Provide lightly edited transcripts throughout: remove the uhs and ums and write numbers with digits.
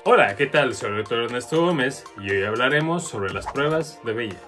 Hola, ¿qué tal? Soy el Dr. Ernesto Gómez y hoy hablaremos sobre las pruebas de VIH.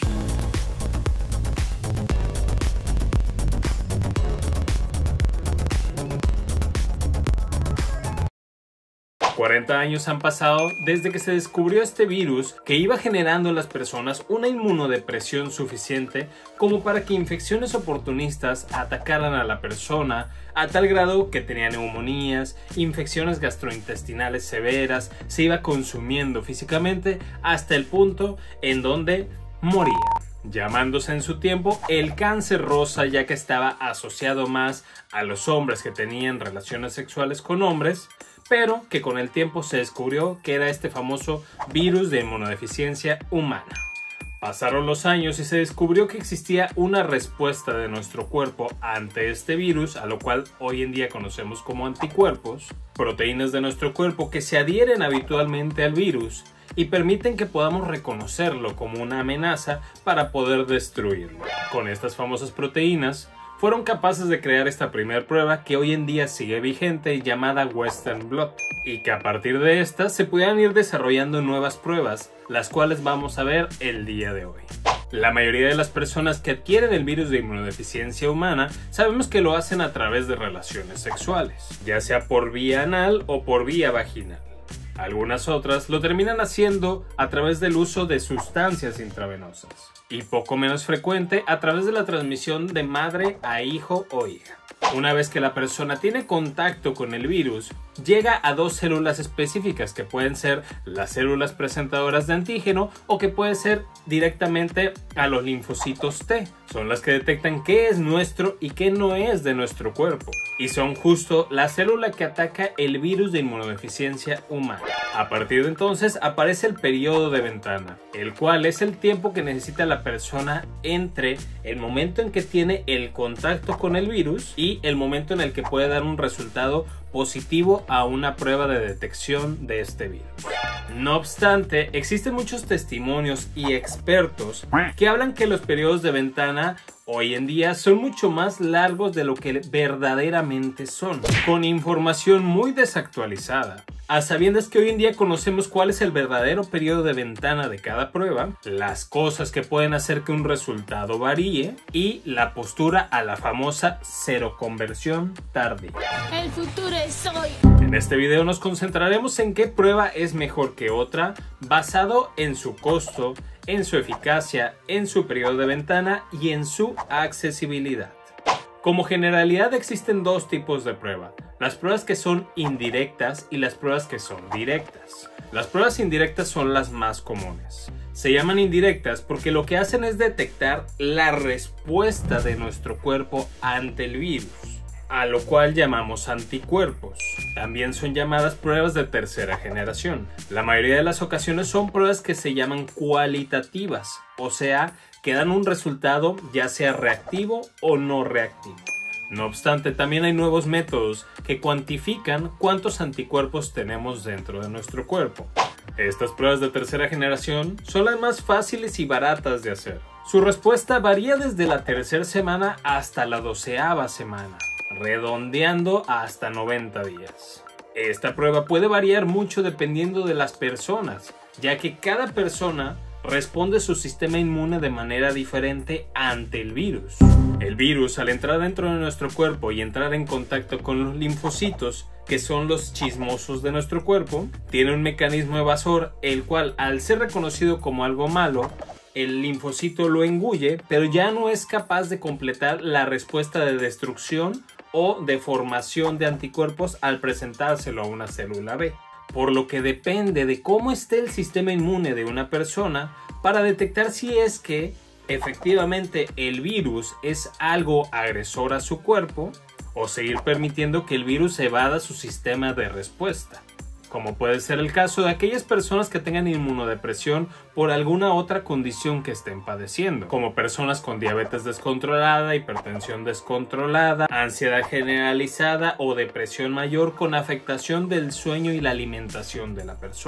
40 años han pasado desde que se descubrió este virus que iba generando en las personas una inmunodepresión suficiente como para que infecciones oportunistas atacaran a la persona a tal grado que tenía neumonías, infecciones gastrointestinales severas, se iba consumiendo físicamente hasta el punto en donde moría, llamándose en su tiempo el cáncer rosa, ya que estaba asociado más a los hombres que tenían relaciones sexuales con hombres, pero que con el tiempo se descubrió que era este famoso virus de inmunodeficiencia humana. Pasaron los años y se descubrió que existía una respuesta de nuestro cuerpo ante este virus, a lo cual hoy en día conocemos como anticuerpos, proteínas de nuestro cuerpo que se adhieren habitualmente al virus y permiten que podamos reconocerlo como una amenaza para poder destruirlo. Con estas famosas proteínas fueron capaces de crear esta primera prueba que hoy en día sigue vigente, llamada Western Blot, y que a partir de esta se pudieran ir desarrollando nuevas pruebas, las cuales vamos a ver el día de hoy. La mayoría de las personas que adquieren el virus de inmunodeficiencia humana sabemos que lo hacen a través de relaciones sexuales, ya sea por vía anal o por vía vaginal. Algunas otras lo terminan haciendo a través del uso de sustancias intravenosas y poco menos frecuente a través de la transmisión de madre a hijo o hija. Una vez que la persona tiene contacto con el virus, llega a dos células específicas que pueden ser las células presentadoras de antígeno o que puede ser directamente a los linfocitos T. Son las que detectan qué es nuestro y qué no es de nuestro cuerpo. Y son justo la célula que ataca el virus de inmunodeficiencia humana. A partir de entonces aparece el periodo de ventana, el cual es el tiempo que necesita la persona entre el momento en que tiene el contacto con el virus y el momento en el que puede dar un resultado positivo a una prueba de detección de este virus. No obstante, existen muchos testimonios y expertos que hablan que los periodos de ventana hoy en día son mucho más largos de lo que verdaderamente son, con información muy desactualizada. A sabiendas que hoy en día conocemos cuál es el verdadero periodo de ventana de cada prueba, las cosas que pueden hacer que un resultado varíe y la postura a la famosa seroconversión tardía. El futuro es hoy. En este video nos concentraremos en qué prueba es mejor que otra, basado en su costo, en su eficacia, en su periodo de ventana y en su accesibilidad. Como generalidad existen dos tipos de prueba, las pruebas que son indirectas y las pruebas que son directas. Las pruebas indirectas son las más comunes. Se llaman indirectas porque lo que hacen es detectar la respuesta de nuestro cuerpo ante el virus, a lo cual llamamos anticuerpos. También son llamadas pruebas de tercera generación. La mayoría de las ocasiones son pruebas que se llaman cualitativas, o sea, que dan un resultado ya sea reactivo o no reactivo. No obstante, también hay nuevos métodos que cuantifican cuántos anticuerpos tenemos dentro de nuestro cuerpo. Estas pruebas de tercera generación son las más fáciles y baratas de hacer. Su respuesta varía desde la tercera semana hasta la 12ª semana, redondeando hasta 90 días. Esta prueba puede variar mucho dependiendo de las personas, ya que cada persona responde su sistema inmune de manera diferente ante el virus. El virus, al entrar dentro de nuestro cuerpo y entrar en contacto con los linfocitos, que son los chismosos de nuestro cuerpo, tiene un mecanismo evasor, el cual, al ser reconocido como algo malo, el linfocito lo engulle, pero ya no es capaz de completar la respuesta de destrucción o de formación de anticuerpos al presentárselo a una célula B. Por lo que depende de cómo esté el sistema inmune de una persona para detectar si es que efectivamente el virus es algo agresor a su cuerpo o seguir permitiendo que el virus evada su sistema de respuesta, como puede ser el caso de aquellas personas que tengan inmunodepresión por alguna otra condición que estén padeciendo, como personas con diabetes descontrolada, hipertensión descontrolada, ansiedad generalizada o depresión mayor con afectación del sueño y la alimentación de la persona.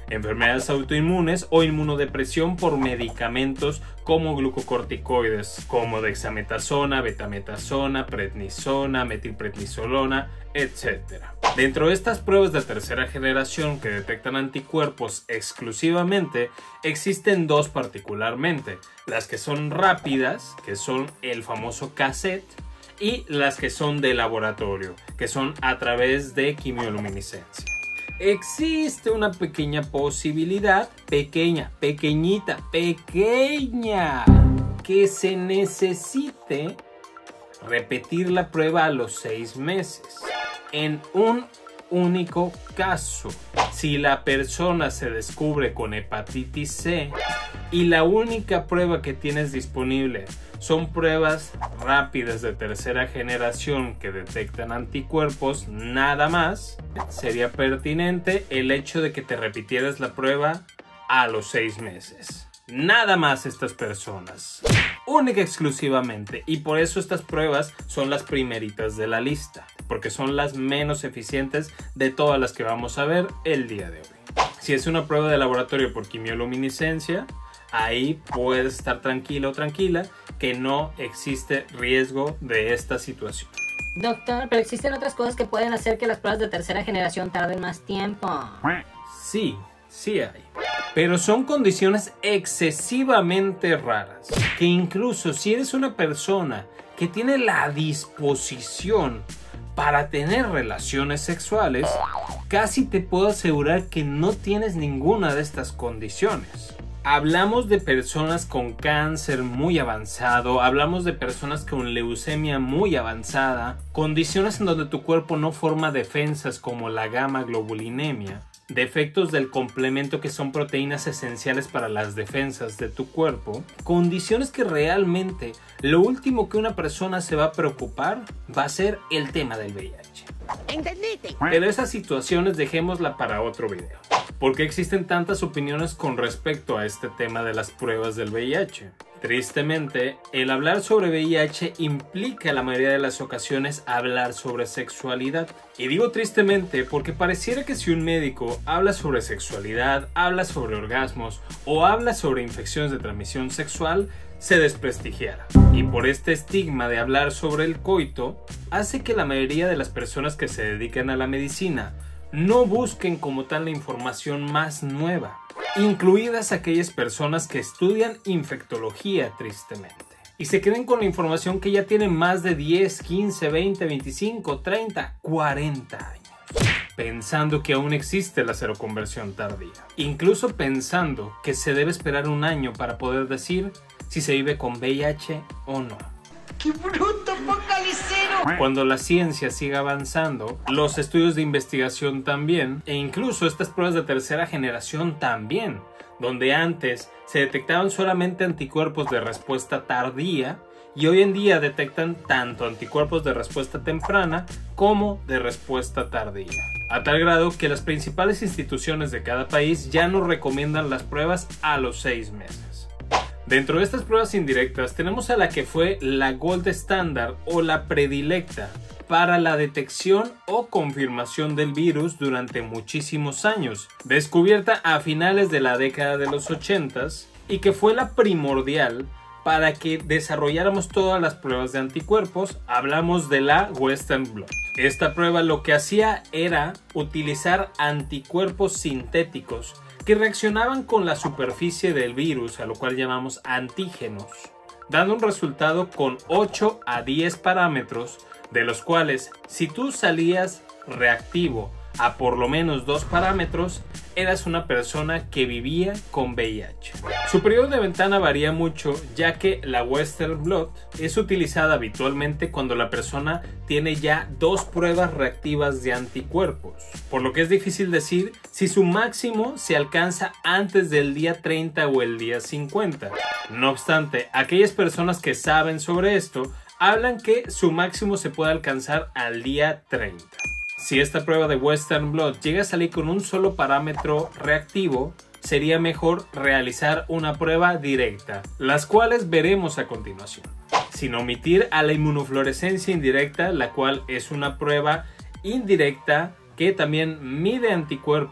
enfermedades autoinmunes o inmunodepresión por medicamentos como glucocorticoides, como dexametasona, betametasona, prednisona, metilprednisolona, etc. Dentro de estas pruebas de tercera generación que detectan anticuerpos exclusivamente, existen dos particularmente, las que son rápidas, que son el famoso cassette, y las que son de laboratorio, que son a través de quimioluminiscencia. Existe una pequeña posibilidad, pequeñita, que se necesite repetir la prueba a los 6 meses. En un único caso, si la persona se descubre con hepatitis C y la única prueba que tienes disponible son pruebas rápidas de tercera generación que detectan anticuerpos, nada más, sería pertinente el hecho de que te repitieras la prueba a los 6 meses. Nada más estas personas, única y exclusivamente, y por eso estas pruebas son las primeritas de la lista, porque son las menos eficientes de todas las que vamos a ver el día de hoy. Si es una prueba de laboratorio por quimioluminiscencia, ahí puedes estar tranquilo o tranquila que no existe riesgo de esta situación. Doctor, pero existen otras cosas que pueden hacer que las pruebas de tercera generación tarden más tiempo. Sí hay. Pero son condiciones excesivamente raras, que incluso si eres una persona que tiene la disposición para tener relaciones sexuales, casi te puedo asegurar que no tienes ninguna de estas condiciones. Hablamos de personas con cáncer muy avanzado, hablamos de personas con leucemia muy avanzada, condiciones en donde tu cuerpo no forma defensas como la gamma globulinemia, defectos del complemento que son proteínas esenciales para las defensas de tu cuerpo, condiciones que realmente lo último que una persona se va a preocupar va a ser el tema del VIH. ¿Entendiste? Pero esas situaciones dejémosla para otro video. ¿Por qué existen tantas opiniones con respecto a este tema de las pruebas del VIH? Tristemente, el hablar sobre VIH implica en la mayoría de las ocasiones hablar sobre sexualidad. Y digo tristemente porque pareciera que si un médico habla sobre sexualidad, habla sobre orgasmos o habla sobre infecciones de transmisión sexual, se desprestigiara. Y por este estigma de hablar sobre el coito, hace que la mayoría de las personas que se dedican a la medicina no busquen como tal la información más nueva, incluidas aquellas personas que estudian infectología tristemente, y se queden con la información que ya tienen más de 10, 15, 20, 25, 30, 40 años, pensando que aún existe la seroconversión tardía, incluso pensando que se debe esperar un año para poder decir si se vive con VIH o no. ¡Qué bruto, focalicero! Cuando la ciencia siga avanzando, los estudios de investigación también, e incluso estas pruebas de tercera generación también, donde antes se detectaban solamente anticuerpos de respuesta tardía y hoy en día detectan tanto anticuerpos de respuesta temprana como de respuesta tardía. A tal grado que las principales instituciones de cada país ya no recomiendan las pruebas a los 6 meses. Dentro de estas pruebas indirectas tenemos a la que fue la gold standard o la predilecta para la detección o confirmación del virus durante muchísimos años, descubierta a finales de la década de los 80s y que fue la primordial para que desarrolláramos todas las pruebas de anticuerpos. Hablamos de la Western blot. Esta prueba lo que hacía era utilizar anticuerpos sintéticos que reaccionaban con la superficie del virus, a lo cual llamamos antígenos, dando un resultado con 8 a 10 parámetros, de los cuales si tú salías reactivo a por lo menos 2 parámetros, eras una persona que vivía con VIH. Su periodo de ventana varía mucho, ya que la Western blot es utilizada habitualmente cuando la persona tiene ya 2 pruebas reactivas de anticuerpos, por lo que es difícil decir si su máximo se alcanza antes del día 30 o el día 50. No obstante, aquellas personas que saben sobre esto hablan que su máximo se puede alcanzar al día 30. Si esta prueba de Western blot llega a salir con un solo parámetro reactivo, sería mejor realizar una prueba directa, las cuales veremos a continuación, sin omitir a la inmunofluorescencia indirecta, la cual es una prueba indirecta que también mide anticuerpos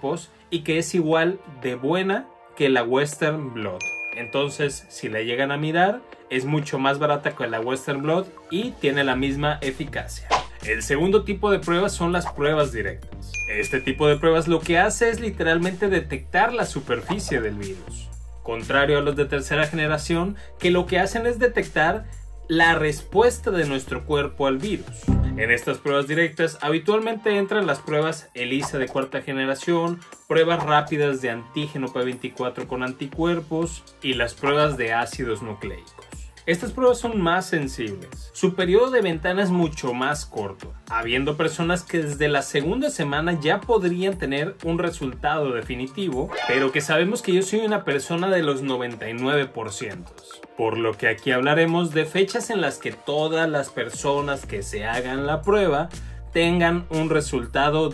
y que es igual de buena que la Western Blot. Entonces, si la llegan a mirar, es mucho más barata que la Western Blot y tiene la misma eficacia. El segundo tipo de pruebas son las pruebas directas. Este tipo de pruebas lo que hace es literalmente detectar la superficie del virus. Contrario a los de tercera generación, que lo que hacen es detectar la respuesta de nuestro cuerpo al virus. En estas pruebas directas habitualmente entran las pruebas ELISA de cuarta generación, pruebas rápidas de antígeno P24 con anticuerpos y las pruebas de ácidos nucleicos. Estas pruebas son más sensibles. Su periodo de ventana es mucho más corto, habiendo personas que desde la segunda semana ya podrían tener un resultado definitivo, pero que sabemos que yo soy una persona de los 99%. Por lo que aquí hablaremos de fechas en las que todas las personas que se hagan la prueba tengan un resultado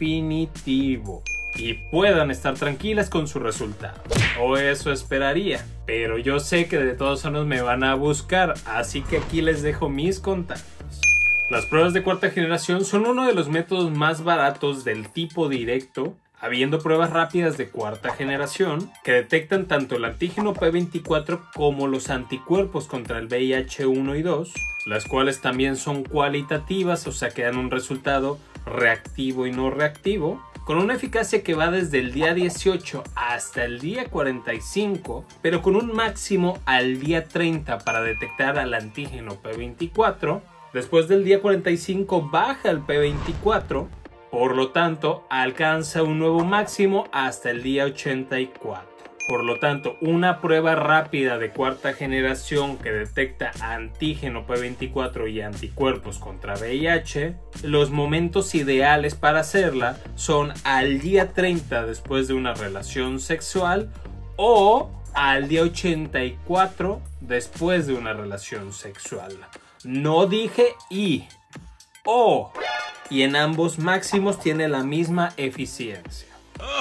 definitivo y puedan estar tranquilas con su resultado. O eso esperaría, pero yo sé que de todos modos me van a buscar, así que aquí les dejo mis contactos. Las pruebas de cuarta generación son uno de los métodos más baratos del tipo directo, habiendo pruebas rápidas de cuarta generación que detectan tanto el antígeno P24 como los anticuerpos contra el VIH 1 y 2, las cuales también son cualitativas, o sea que dan un resultado reactivo y no reactivo, con una eficacia que va desde el día 18 hasta el día 45, pero con un máximo al día 30 para detectar al antígeno P24. Después del día 45 baja el P24, por lo tanto alcanza un nuevo máximo hasta el día 84. Por lo tanto, una prueba rápida de cuarta generación que detecta antígeno P24 y anticuerpos contra VIH, los momentos ideales para hacerla son al día 30 después de una relación sexual o al día 84 después de una relación sexual. No dije o, y en ambos máximos tiene la misma eficiencia.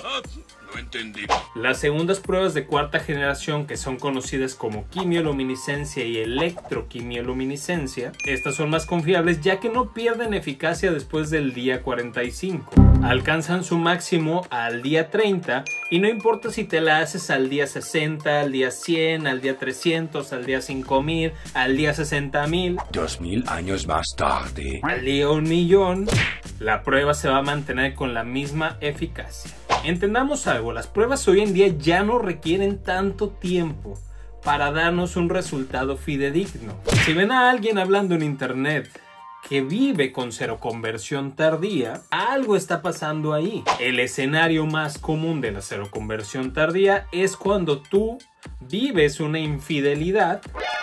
No entendí. Las segundas pruebas de cuarta generación, que son conocidas como quimioluminiscencia y electroquimioluminiscencia, estas son más confiables ya que no pierden eficacia después del día 45. Alcanzan su máximo al día 30 y no importa si te la haces al día 60, al día 100, al día 300, al día 5000, al día 60000, 2000 años más tarde. al día 1.000.000, la prueba se va a mantener con la misma eficacia. Entendamos algo, las pruebas hoy en día ya no requieren tanto tiempo para darnos un resultado fidedigno. Si ven a alguien hablando en internet que vive con seroconversión tardía, algo está pasando ahí. El escenario más común de la seroconversión tardía es cuando tú vives una infidelidad,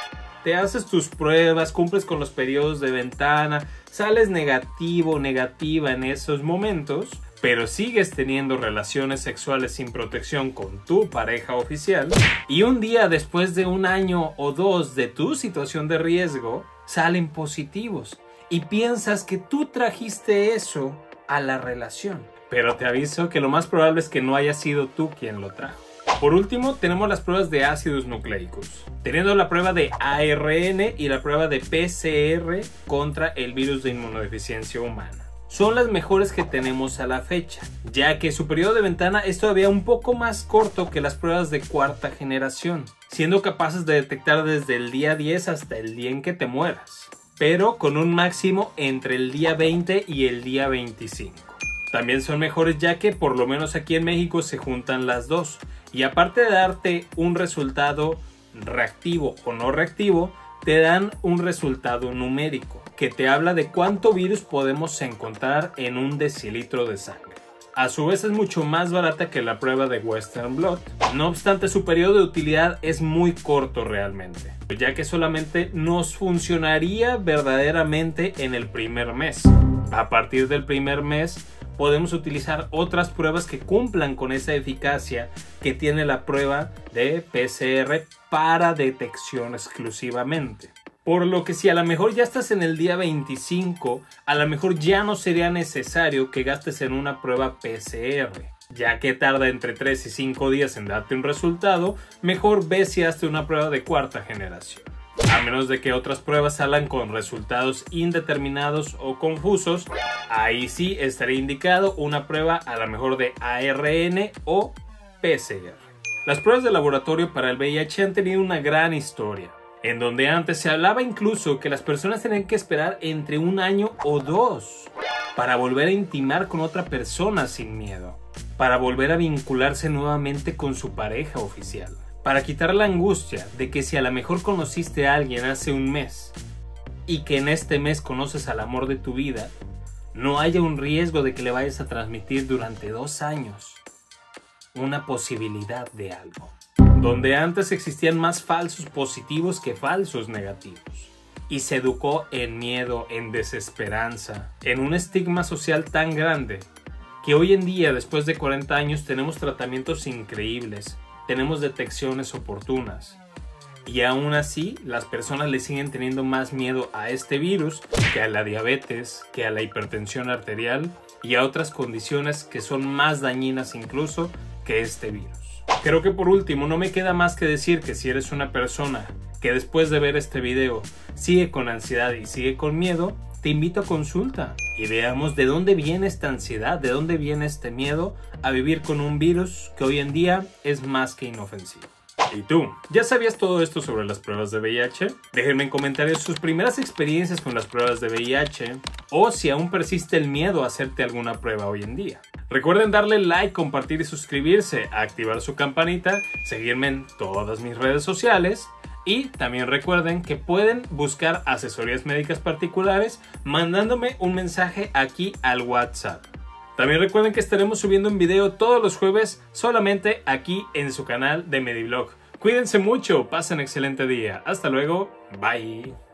te haces tus pruebas, cumples con los periodos de ventana, sales negativo o negativa en esos momentos, pero sigues teniendo relaciones sexuales sin protección con tu pareja oficial, y un día después de 1 año o 2 de tu situación de riesgo, salen positivos y piensas que tú trajiste eso a la relación. Pero te aviso que lo más probable es que no haya sido tú quien lo trajo. Por último, tenemos las pruebas de ácidos nucleicos, teniendo la prueba de ARN y la prueba de PCR contra el virus de inmunodeficiencia humana. Son las mejores que tenemos a la fecha, ya que su periodo de ventana es todavía un poco más corto que las pruebas de cuarta generación, siendo capaces de detectar desde el día 10 hasta el día en que te mueras, pero con un máximo entre el día 20 y el día 25. También son mejores ya que por lo menos aquí en México se juntan las dos, y aparte de darte un resultado reactivo o no reactivo, te dan un resultado numérico que te habla de cuánto virus podemos encontrar en un decilitro de sangre. A su vez es mucho más barata que la prueba de Western Blot. No obstante, su periodo de utilidad es muy corto realmente, ya que solamente nos funcionaría verdaderamente en el primer mes. A partir del primer mes podemos utilizar otras pruebas que cumplan con esa eficacia que tiene la prueba de PCR para detección exclusivamente. Por lo que si a lo mejor ya estás en el día 25, a lo mejor ya no sería necesario que gastes en una prueba PCR, ya que tarda entre 3 y 5 días en darte un resultado. Mejor ve si hazte una prueba de cuarta generación. A menos de que otras pruebas salgan con resultados indeterminados o confusos, ahí sí estaría indicado una prueba a lo mejor de ARN o PCR. Las pruebas de laboratorio para el VIH han tenido una gran historia, en donde antes se hablaba incluso que las personas tenían que esperar entre 1 año o 2 para volver a intimar con otra persona sin miedo, para volver a vincularse nuevamente con su pareja oficial, para quitar la angustia de que si a lo mejor conociste a alguien hace un mes y que en este mes conoces al amor de tu vida, no haya un riesgo de que le vayas a transmitir durante 2 años una posibilidad de algo. Donde antes existían más falsos positivos que falsos negativos. Y se educó en miedo, en desesperanza, en un estigma social tan grande que hoy en día, después de 40 años, tenemos tratamientos increíbles, tenemos detecciones oportunas. Y aún así, las personas le siguen teniendo más miedo a este virus que a la diabetes, que a la hipertensión arterial y a otras condiciones que son más dañinas incluso que este virus. Creo que por último no me queda más que decir que si eres una persona que después de ver este video sigue con ansiedad y sigue con miedo, te invito a consulta y veamos de dónde viene esta ansiedad, de dónde viene este miedo a vivir con un virus que hoy en día es más que inofensivo. ¿Y tú? ¿Ya sabías todo esto sobre las pruebas de VIH? Déjenme en comentarios sus primeras experiencias con las pruebas de VIH o si aún persiste el miedo a hacerte alguna prueba hoy en día. Recuerden darle like, compartir y suscribirse, activar su campanita, seguirme en todas mis redes sociales y también recuerden que pueden buscar asesorías médicas particulares mandándome un mensaje aquí al WhatsApp. También recuerden que estaremos subiendo un video todos los jueves solamente aquí en su canal de Mediblog. Cuídense mucho, pasen excelente día. Hasta luego, bye.